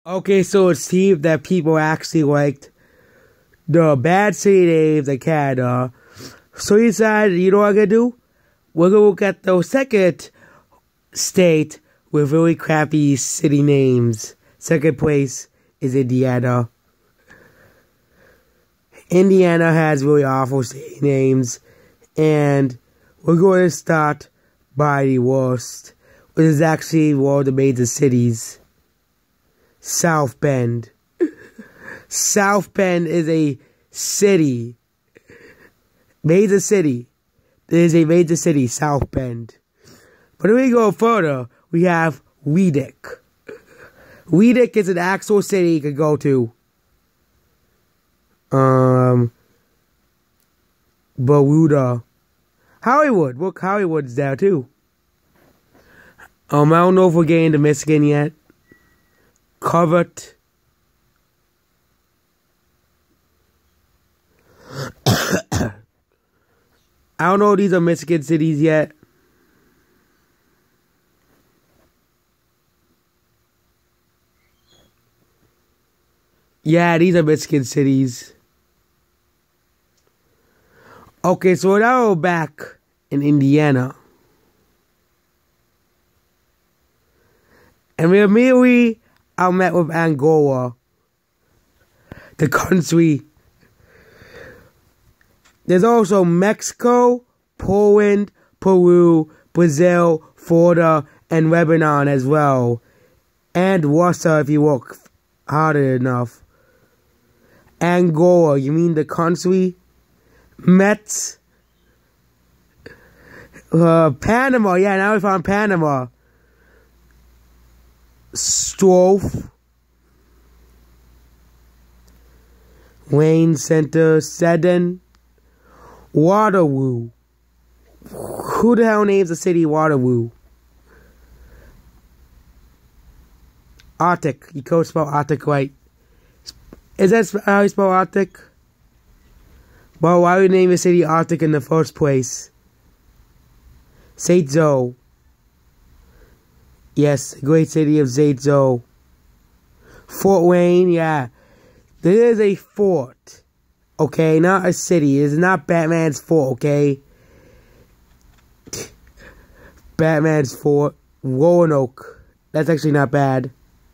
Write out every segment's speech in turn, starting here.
Okay, so it seemed that people actually liked the bad city names in Canada. So he decided, you know what I'm gonna do? We're gonna look at the second state with really crappy city names. Second place is Indiana. Indiana has really awful city names. And we're going to start by the worst, which is actually one of the major cities. South Bend. South Bend is a city. Major city. There is a major city, South Bend. But if we go further, we have Weedick. Weedick is an actual city you could go to. Bermuda. Hollywood. Look, Hollywood's there too. I don't know if we're getting to Michigan yet. Covert. I don't know if these are Michigan cities yet. Yeah, these are Michigan cities. Okay, so now we're back in Indiana. And we immediately are met with Angola, the country. There's also Mexico, Poland, Peru, Brazil, Florida, and Lebanon as well. And Russia if you work harder enough. Angola, you mean the country? Mets. Panama, yeah, now we found Panama. Strophe. Wayne Center, Seddon. Waterloo. Who the hell names the city Waterloo? Arctic. You can't spell Arctic right. Is that how you spell Arctic? Well, why would you name the city Arctic in the first place? Zaitzo. Yes, great city of Zaitzo. Fort Wayne, yeah. There is a fort. Okay, not a city. It's not Batman's fort, okay? Batman's fort. Roanoke. That's actually not bad.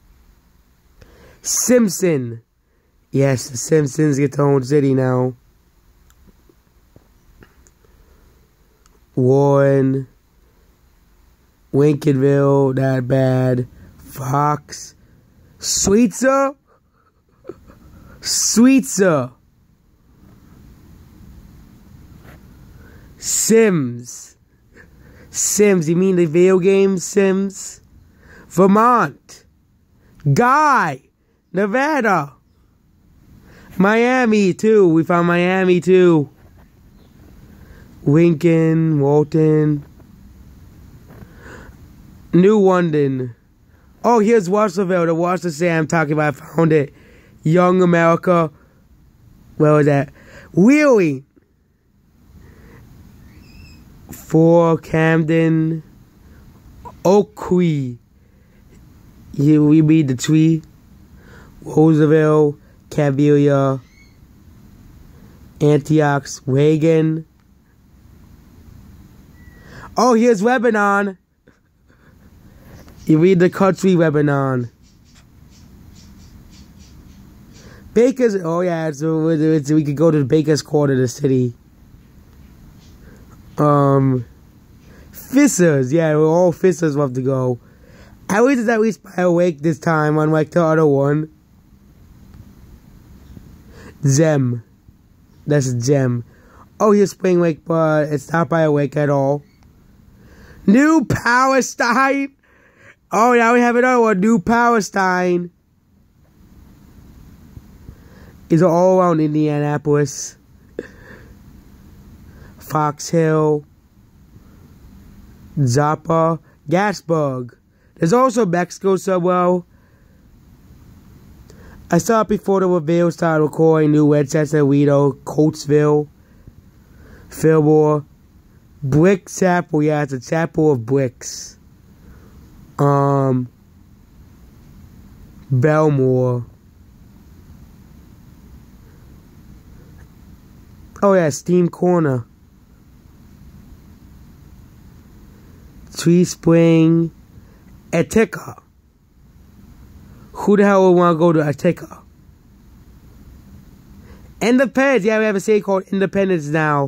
Simpson. Yes, the Simpsons get their own city now. Warren. Lincolnville, not bad. Fox. Sweetser? Sweetser. Sims. Sims, you mean the video game Sims? Vermont. Guy. Nevada. Miami, too. We found Miami, too. Lincoln, Walton. New London. Oh, here's Watsonville. The Washington State I'm talking about. I found it. Young America. Where was that? Wheeling. For Camden. Oakley. Here we meet the tree. Roosevelt. Cavilia. Antioch. Reagan. Oh, here's Lebanon. You read the country, Lebanon. Baker's, oh yeah, so we could go to the Baker's Court of the city. Fissers, yeah, we're all Fissers love to go. At least it's at least by awake this time, unlike the other one. Zem. That's Gem. Oh, here's Spring Lake, but it's not by awake at all. New Palestine. Oh, now we have another one. New Palestine. It's all around Indianapolis. Fox Hill. Zappa. Gasburg. There's also Mexico somewhere. I saw it before the reveal started recording new headsets at Lido. Coatesville. Fillmore. Brick Chapel, yeah, it's a chapel of bricks. Belmore. Oh yeah, Steam Corner. Tree Spring. Attica. Who the hell would want to go to Attica? Independence. Yeah, we have a city called Independence now.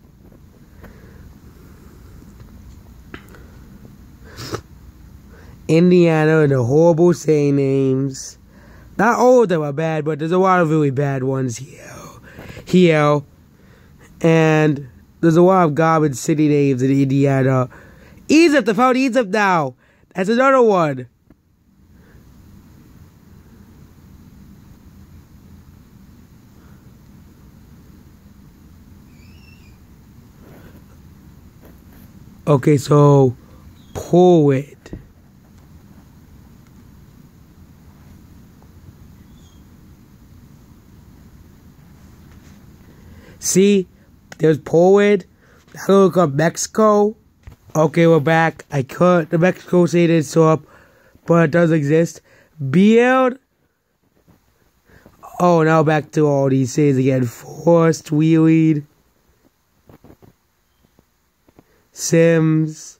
Indiana and the horrible city names. Not all of them are bad, but there's a lot of really bad ones here. And there's a lot of garbage city names in Indiana. Egypt, I found Egypt now. That's another one. Okay, so poet. See, there's poet. I look up Mexico. Okay, we're back. The Mexico City didn't show up, but it does exist. Build. Oh, now back to all these cities again. Forest, Wheeling, Sims,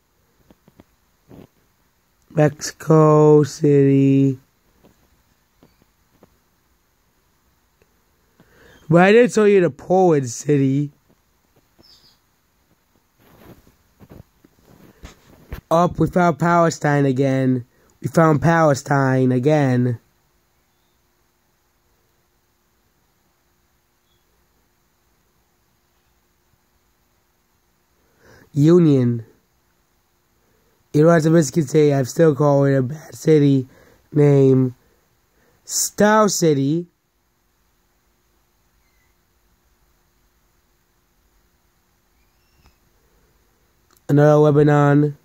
Mexico City. But I didn't show you the Poland city. Up, we found Palestine again. We found Palestine again. Union. You know, as a Michigan City, I'm still calling it a bad city name. Style City. Another Lebanon.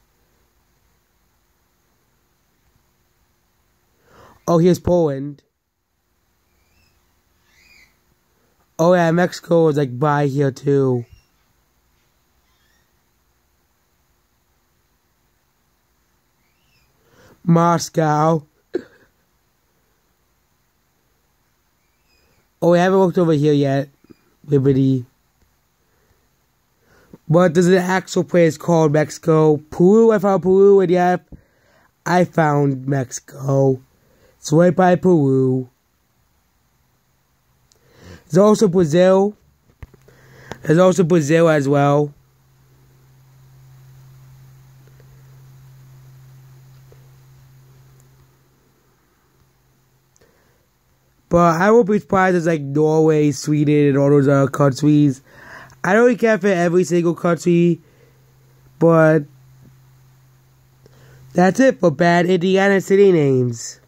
Oh, here's Poland. Oh yeah, Mexico was like by here too. Moscow. Oh, we haven't looked over here yet. Liberty. But there's an actual place called Mexico. Peru, I found Peru, and yeah, I found Mexico. It's right by Peru. There's also Brazil. There's also Brazil as well. But I won't be surprised as like Norway, Sweden, and all those other countries. I don't really care for every single country, but that's it for bad Indiana city names.